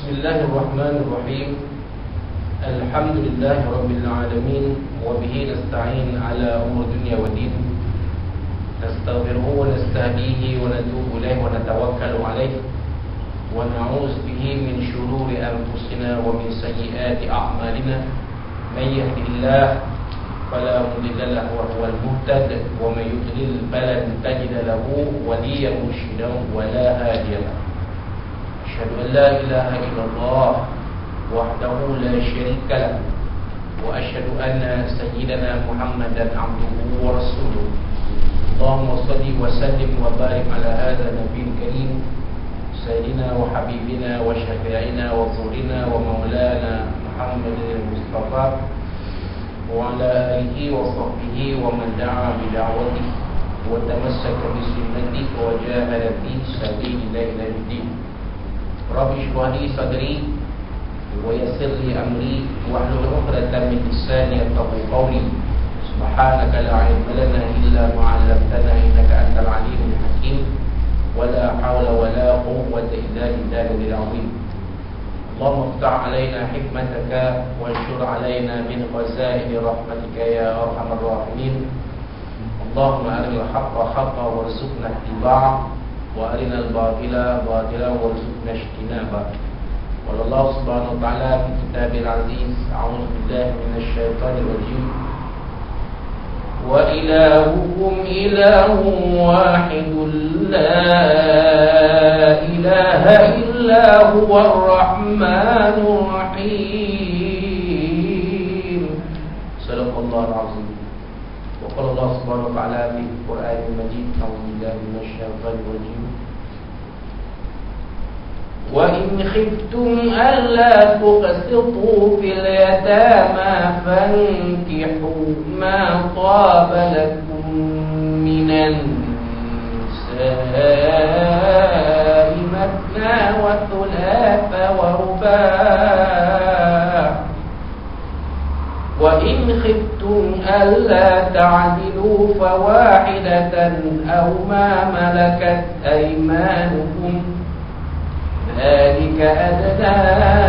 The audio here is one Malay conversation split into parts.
Bismillahirrahmanirrahim. Alhamdulillahi rabbil alamin wa bihi nasta'in ala umur dunya wa din. Nastaghfiruhu wa nastahdihi wa natubu ilayhi wa natawakkalu alayhi wa na'udzu bihi min shururi anfusina wa min sayyiati a'malina. May yahdihillahu fala mudilla lahu wa huwal muhtad wa may yudlil falan tajida lahu waliyyan murshida wa la hadiya lahu. أشهد أن لا إله إلا الله وحده لا شريك له وأشهد أن سيدنا محمدا عبده ورسوله. اللهم صل وسلم وبارك على هذا النبي الكريم سيدنا وحبيبنا وشفيعنا وقرنا ومولانا محمد المصطفى وعلى آله وصحبه ومن دعا بدعوته وتمسك بسنته وجاهد في سبيل الله إلى الدين. Rabbi shrah li sadri wa yassir li amri wahlul 'uqdatam min lisani yafqahu qawli. Subhanaka la 'ilma lana illa ma 'allamtana innaka antal 'alimul hakim. Wa la hawla wa la quwwata illa billahil 'azim. Allahumma iftah 'alaina hikmataka wanshur 'alaina min khazaini rahmatika ya arhamar rahimin. Allahumma arinal haqqa haqqan warzuqna ittiba'ah wa arinal batila batila warzuqna ijtinaba. Wallahu subhanahu wa ta'ala fi kitabil aziz. A'udzu billahi minasy syaithanir rajim. Wa ilahukum ilahun wahidun la ilaha illa huwar rahmanur rahim. Sadaqallahul azim. وقال الله سبحانه وتعالى في القرآن المجيد أعوذ بالله من الشيطان الرجيم وإن خفتم ألا تقسطوا في اليتامى فانكحوا ما طاب لكم من النساء مثنى وثلاث ورباع وإن خفتم ألا تعدلوا فواحدة أو ما ملكت أيمانكم ذلك أدنى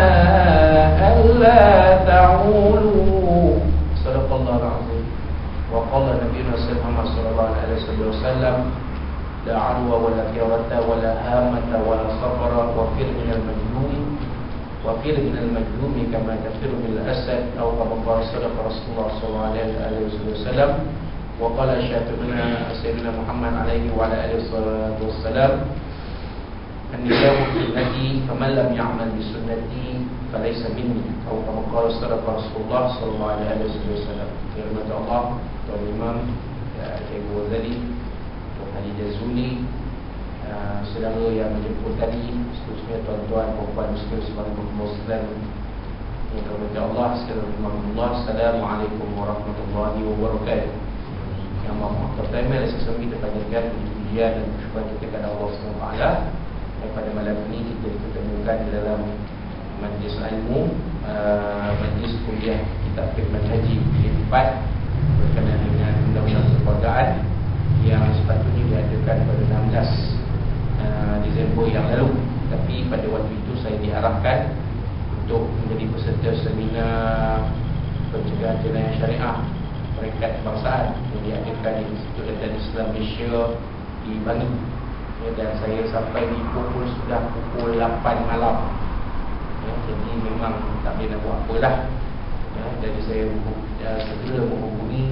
ألا تعولوا. صدق الله العظيم. وقال نبينا محمد صلى الله عليه وسلم لا عدوى ولا كيرة ولا هامة ولا صفر وفر من المجنون وفر من المجنون كما تفر من الأسد أو كما قال صدق رسول الله صلى الله عليه وسلم. وقال شافعنا سيدنا محمد عليه وعلى آله الصلاة والسلام النكاح سنتي فمن لم يعمل بسنتي فليس مني أو كما قال صدق رسول الله صلى الله عليه وسلم. Firman Allah Tuan Imam Syekh Ghazali Tuan Haji Jazuli, saudara yang menjemput tadi, seterusnya tuan-tuan perempuan muslim sebagai muslim yang dirahmati Allah sekalian. Assalamualaikum warahmatullahi wabarakatuh. Yang maha pertama saya kita panjatkan pujian dan syukur kita kepada Allah Subhanahu wa taala. Pada malam ini kita diketemukan di dalam majlis ilmu, majlis kuliah kitab fiqh haji jilid 4 berkenaan dengan undang-undang kekeluargaan yang sepatutnya diadakan pada 16 Disember yang lalu, tapi pada waktu itu saya diarahkan untuk menjadi peserta seminar pencegahan jenayah syariah peringkat kebangsaan yang diadakan di Institut Adat Islam Malaysia di Bangi, dan saya sampai di sudah pukul 8 malam, jadi memang tak boleh nak buat apa dah, jadi saya segera menghubungi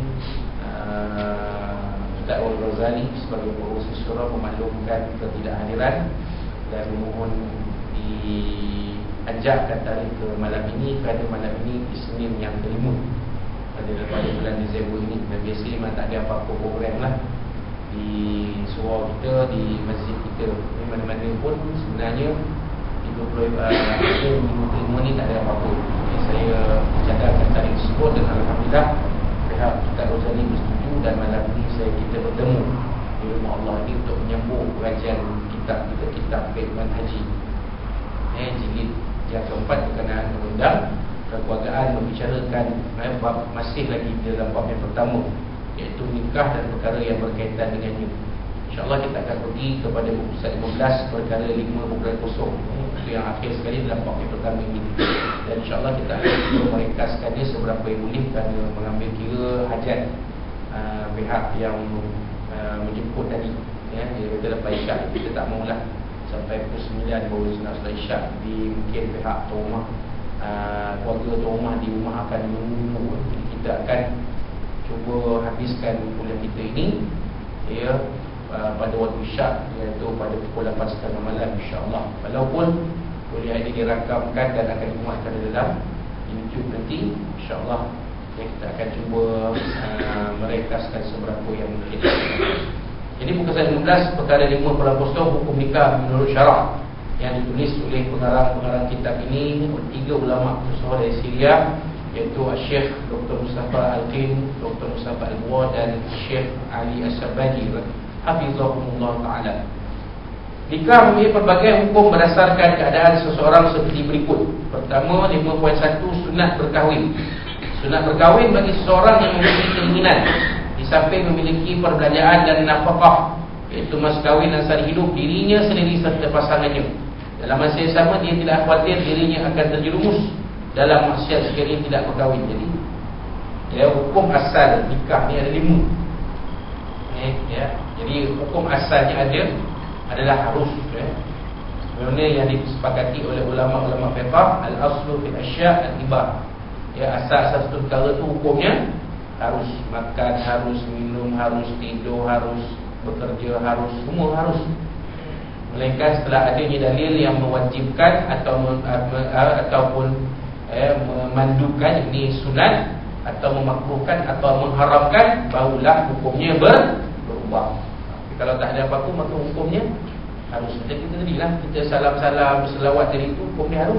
Ustaz Al-Ghazali sebagai pengurusi syura memaklumkan ketidakhadiran dan memohon diajakkan tarikh ke malam ini kerana malam ini di Senin yang kelima pada bulan Disember ini. Dan biasanya memang tak ada apa-apa program lah di surau kita, di masjid kita, di mana-mana pun sebenarnya di 20 minggu kelima ni tak ada apa-apa. Jadi saya cadangkan tarikh tersebut dan alhamdulillah pihak Ustaz Ghazali bersetuju, dan malam ini kita bertemu di rumah Allah ini untuk menyambung pengajian kitab kita, kitab fiqh haji jilid yang keempat berkenaan undang kekeluargaan, membicarakan bab masih lagi di dalam bab yang pertama, iaitu nikah dan perkara yang berkaitan dengannya. InsyaAllah kita akan pergi kepada buku 15 perkara 5.0. Itu yang akhir sekali dalam topik pertama ini. Dan insyaAllah kita akan meringkaskannya seberapa yang boleh, kerana mengambil kira hajat pihak yang menjemput tadi, ya, dia kata lepas isyak kita tak maulah sampai pukul 9 baru selesai isyak. Di mungkin pihak tuan rumah, keluarga tuan rumah di rumah akan menunggu. Jadi kita akan cuba habiskan kuliah kita ini, ya, pada waktu isyak, iaitu pada pukul 8.30 malam insyaAllah. Walaupun kuliah ini dirakamkan dan akan dimuatkan dalam YouTube nanti, insyaAllah, ya, kita akan cuba meringkaskan seberapa yang mungkin. Jadi buku 15 perkara 5.0 hukum nikah menurut syarak, yang ditulis oleh pengarang kitab ini 3 ulama besar dari Syria, iaitu Syekh Dr. Mustafa Al-Qin, Dr. Mustafa Al-Buwa dan Syekh Ali As-Sabani hafizahumullah ta'ala. Nikah memiliki pelbagai hukum berdasarkan keadaan seseorang seperti berikut. Pertama, 5.1 sunat berkahwin. Sunat berkahwin bagi seseorang yang memiliki keinginan, di samping memiliki perbelanjaan dan nafkah, iaitu mas kahwin dan sari hidup dirinya sendiri serta pasangannya. Dalam masa yang sama, dia tidak khawatir dirinya akan terjerumus dalam maksiat sekiranya tidak berkahwin. Jadi, ya, hukum asal nikah ni ada 5. Ya, jadi hukum asalnya adalah harus, ya. Benda yang disepakati oleh ulama-ulama fiqh, al-aslu fil asya' al-ibah. Ya, asas satu perkara tu hukumnya harus. Makan harus, minum harus, tidur harus, bekerja harus, semua harus. Melainkan setelah adanya dalil yang mewajibkan ataupun memandukan, ini sunat, atau memakruhkan atau mengharamkan, barulah hukumnya berubah. Tapi kalau tak ada apa-apa, maka hukumnya harus. Macam kita tadi lah, kita salam-salam berselawat dari itu, hukumnya harus.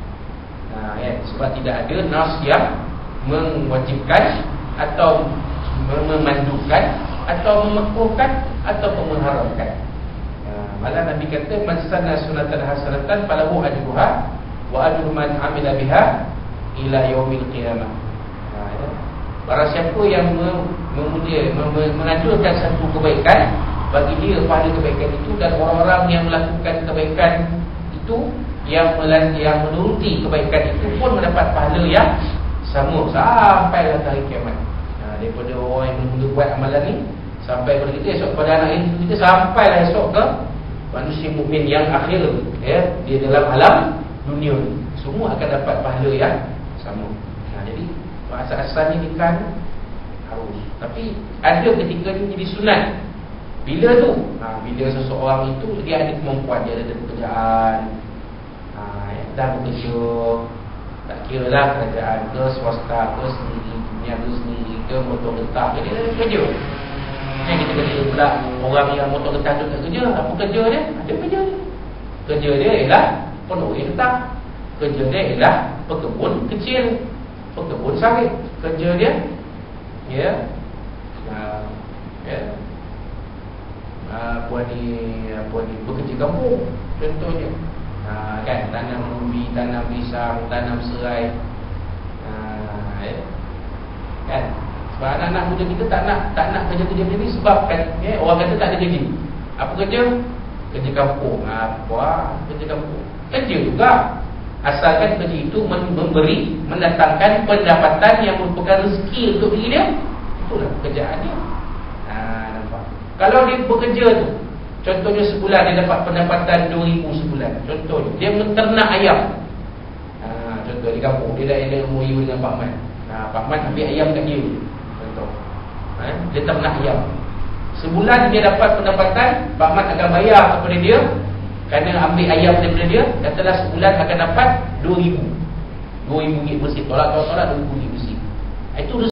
Ya, sebab tidak ada nas yang mewajibkan atau memandukan atau memakruhkan atau mengharamkan. Malah Nabi kata, man sanna sunatan hasanatan falahu ajruha wa ajru man amila biha ila yaumil qiyamah. Ya. Barang siapa yang menganjurkan satu kebaikan, bagi dia pahala kebaikan itu, dan orang-orang yang melakukan kebaikan itu, yang menuruti kebaikan itu pun mendapat pahala yang sama sampai hari kiamat. Daripada orang yang mula buat amalan ni sampai pada kita esok, pada anak ini kita, sampailah esok ke manusia mukmin yang akhir, ya, dia dalam alam dunia ni, semua akan dapat pahala yang sama. Jadi asal-asalnya nikah harus. Tapi ada ketika ni jadi sunat. Bila tu? Bila seseorang itu dia ada kemampuan, dia ada pekerjaan, dah bekerja, tak kira lah kerajaan ke, swasta ke, sendiri, niaga sendiri ke, motor getah ke, dia ada kerja. Yang kita kata pula, orang yang motor getah tu tak kerja. Apa kerja dia? Ada kerja dia. Kerja dia ialah penuri getah. Kerja dia ialah pekebun kecil, pekebun sawit. Kerja dia, ya, apa ni bekerja kampung contohnya. Kan, tanam ubi, tanam pisang, tanam serai, ya. Kan, sebab anak-anak muda kita tak nak kerja-kerja macam ni. Sebab kan, ya, orang kata tak ada gaji. Apa kerja? Kerja kampung. Kerja kampung kerja juga, asalkan kerja itu mendatangkan pendapatan yang merupakan rezeki untuk diri dia. Itulah pekerjaan dia. Nampak? Kalau dia bekerja tu, contohnya sebulan dia dapat pendapatan 2,000 sebulan. Contohnya dia menternak ayam. Contoh di kampung, dia dah ada MOU dengan Pak Man. Pak Man ambil ayam kat dia. Contoh, dia ternak ayam. Sebulan dia dapat pendapatan, Pak Man akan bayar kepada dia kerana ambil ayam daripada dia. Katalah sebulan akan dapat 2,000 ringgit bersih. Tolak 2,000 ringgit bersih. Itu